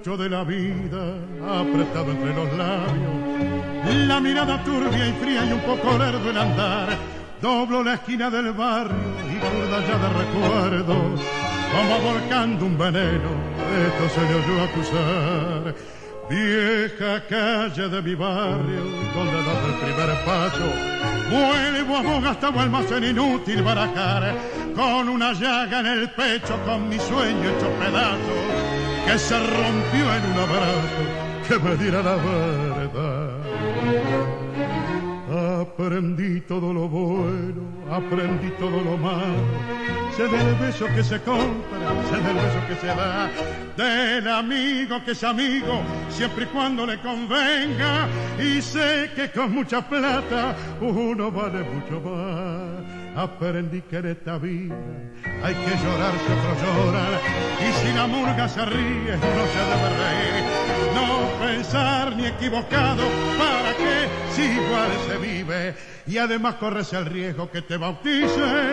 cartucho de la vida apretado entre los labios, la mirada turbia y fría y un poco lerdo el andar. Doblo la esquina del barrio y curda ya de recuerdos, como volcando un veneno, esto se le oyó acusar. Vieja calle de mi barrio, donde das el primer paso, vuelvo a vos, gastado almacén inútil barajar, con una llaga en el pecho, con mi sueño hecho pedazos, que se rompió en un abrazo que me diera la verdad. Aprendí todo lo bueno, aprendí todo lo malo, sé del beso que se compra, sé del beso que se da, del amigo que es amigo, siempre y cuando le convenga, y sé que con mucha plata uno vale mucho más. Aprendí que en esta vida hay que llorar si otros lloran, y si la murga se ríe no se debe reír, no pensar ni equivocado, ¿para qué si igual se vive? Y además corres el riesgo que te bauticen.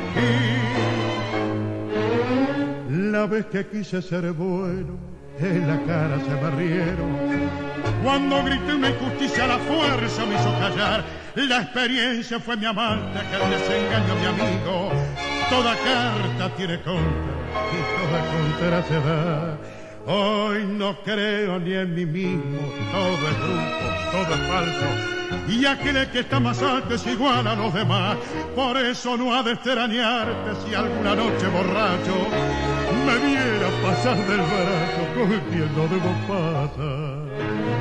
Y la vez que quise ser bueno, en la cara se me rieron. Cuando grité una injusticia, la fuerza me hizo callar. La experiencia fue mi amante, que el desengaño mi amigo. Toda carta tiene contra y toda contra se da. Hoy no creo ni en mí mismo, todo es grupo, todo es falso, y aquel que está más alto es igual a los demás. Por eso no ha de extrañarte si alguna noche borracho me viera pasar del brazo con quien no debo pasar.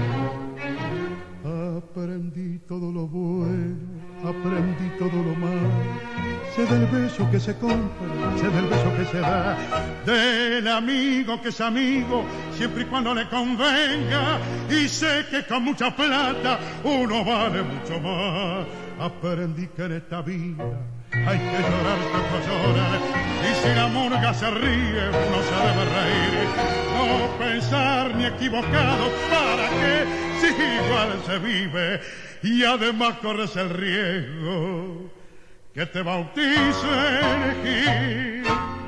Aprendí todo lo bueno, aprendí todo lo malo, sé del beso que se compra, sé del beso que se da, del amigo que es amigo, siempre y cuando le convenga, y sé que con mucha plata uno vale mucho más. Aprendí que en esta vida hay que llorar tanto llorar, y si la murga se ríe uno se debe reír, no pensar ni equivocado, ¿para qué si igual se vive? Y además corres el riesgo que te bauticen.